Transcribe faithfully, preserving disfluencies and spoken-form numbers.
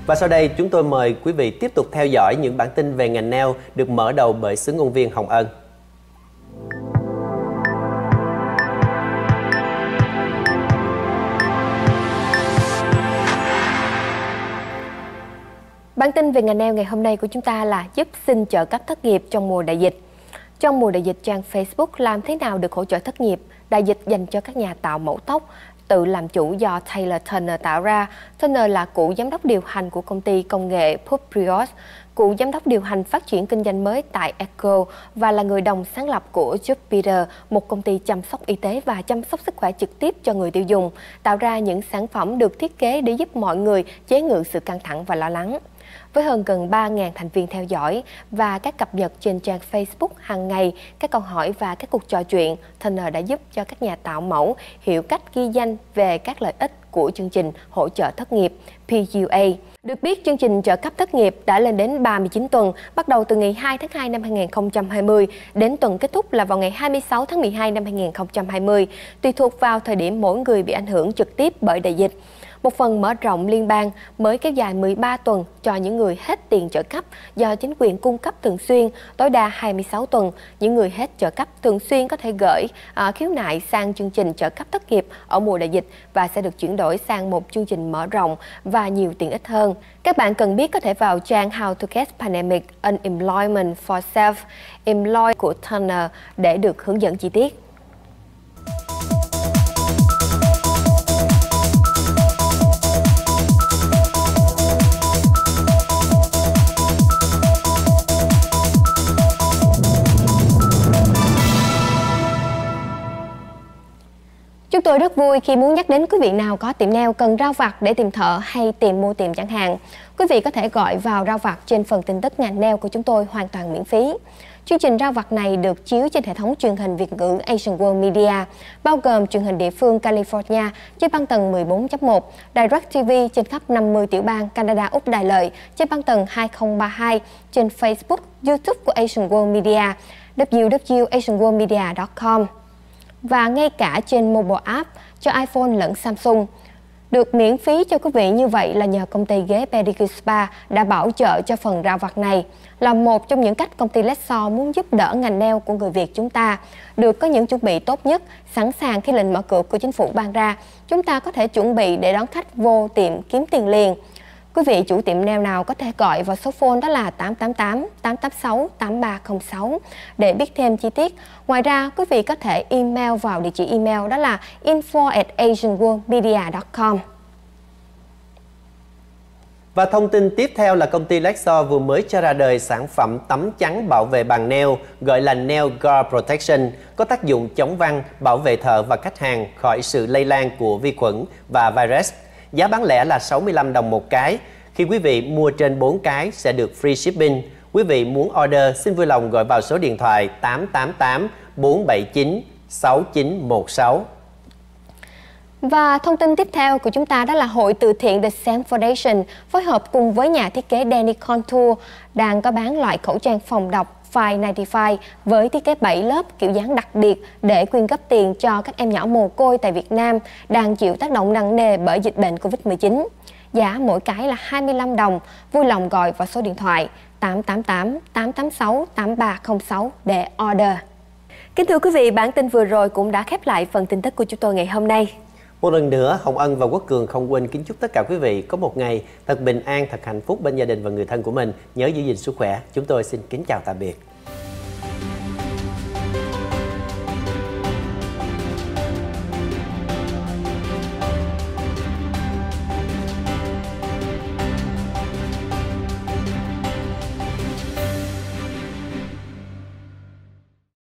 Và sau đây chúng tôi mời quý vị tiếp tục theo dõi những bản tin về ngành nail được mở đầu bởi xứ ngôn viên Hồng Ân. Bản tin về ngành nail ngày hôm nay của chúng ta là giúp xin trợ cấp thất nghiệp trong mùa đại dịch. Trong mùa đại dịch, trang Facebook làm thế nào được hỗ trợ thất nghiệp? Đại dịch dành cho các nhà tạo mẫu tóc tự làm chủ do Taylor Turner tạo ra. Turner là cựu giám đốc điều hành của công ty công nghệ Publios, cựu giám đốc điều hành phát triển kinh doanh mới tại Echo và là người đồng sáng lập của Jupiter, một công ty chăm sóc y tế và chăm sóc sức khỏe trực tiếp cho người tiêu dùng, tạo ra những sản phẩm được thiết kế để giúp mọi người chế ngự sự căng thẳng và lo lắng. Với hơn gần ba nghìn thành viên theo dõi và các cập nhật trên trang Facebook hàng ngày, các câu hỏi và các cuộc trò chuyện, Turner đã giúp cho các nhà tạo mẫu hiểu cách ghi danh về các lợi ích của chương trình hỗ trợ thất nghiệp P U A. Được biết, chương trình trợ cấp thất nghiệp đã lên đến ba mươi chín tuần, bắt đầu từ ngày hai tháng hai năm hai nghìn không trăm hai mươi, đến tuần kết thúc là vào ngày hai mươi sáu tháng mười hai năm hai nghìn không trăm hai mươi, tùy thuộc vào thời điểm mỗi người bị ảnh hưởng trực tiếp bởi đại dịch. Một phần mở rộng liên bang mới kéo dài mười ba tuần cho những người hết tiền trợ cấp do chính quyền cung cấp thường xuyên, tối đa hai mươi sáu tuần. Những người hết trợ cấp thường xuyên có thể gửi uh, khiếu nại sang chương trình trợ cấp thất nghiệp ở mùa đại dịch và sẽ được chuyển đổi sang một chương trình mở rộng và nhiều tiện ích hơn. Các bạn cần biết có thể vào trang How to Get Pandemic Unemployment for Self-Employed của Turner để được hướng dẫn chi tiết. Chúng tôi rất vui khi muốn nhắc đến quý vị nào có tiệm nail cần rao vặt để tìm thợ hay tìm mua tiệm chẳng hạn. Quý vị có thể gọi vào rao vặt trên phần tin tức ngành nail của chúng tôi hoàn toàn miễn phí. Chương trình rao vặt này được chiếu trên hệ thống truyền hình Việt ngữ Asian World Media, bao gồm truyền hình địa phương California trên băng tần mười bốn chấm một, DirecTV trên khắp năm mươi tiểu bang Canada, Úc, Đại Lợi trên băng tần hai không ba hai, trên Facebook, YouTube của Asian World Media, w w w chấm asian world media chấm com và ngay cả trên mobile app cho iPhone lẫn Samsung. Được miễn phí cho quý vị như vậy là nhờ công ty ghế Pedicure Spa đã bảo trợ cho phần rao vặt này, là một trong những cách công ty Lexor muốn giúp đỡ ngành nail của người Việt chúng ta được có những chuẩn bị tốt nhất, sẵn sàng khi lệnh mở cửa của chính phủ ban ra. Chúng ta có thể chuẩn bị để đón khách vô tiệm kiếm tiền liền. Quý vị chủ tiệm nail nào có thể gọi vào số phone đó là tám tám tám tám tám sáu tám ba không sáu để biết thêm chi tiết. Ngoài ra, quý vị có thể email vào địa chỉ email đó là info at asian world media chấm com. Và thông tin tiếp theo là công ty Lexor vừa mới cho ra đời sản phẩm tấm chắn bảo vệ bằng nail gọi là Nail Guard Protection, có tác dụng chống văng, bảo vệ thợ và khách hàng khỏi sự lây lan của vi khuẩn và virus. Giá bán lẻ là sáu mươi lăm đồng một cái. Khi quý vị mua trên bốn cái sẽ được free shipping. Quý vị muốn order xin vui lòng gọi vào số điện thoại tám tám tám bốn bảy chín sáu chín một sáu. Và thông tin tiếp theo của chúng ta đó là Hội từ thiện The Sam Foundation phối hợp cùng với nhà thiết kế Danny Contour đang có bán loại khẩu trang phòng độc Five ninety-five với thiết kế bảy lớp kiểu dáng đặc biệt để quyên góp tiền cho các em nhỏ mồ côi tại Việt Nam đang chịu tác động nặng nề bởi dịch bệnh Covid mười chín. Giá mỗi cái là hai mươi lăm đồng. Vui lòng gọi vào số điện thoại tám tám tám tám tám sáu tám ba không sáu để order. Kính thưa quý vị, bản tin vừa rồi cũng đã khép lại phần tin tức của chúng tôi ngày hôm nay. Một lần nữa, Hồng Ân và Quốc Cường không quên kính chúc tất cả quý vị có một ngày thật bình an, thật hạnh phúc bên gia đình và người thân của mình. Nhớ giữ gìn sức khỏe. Chúng tôi xin kính chào tạm biệt.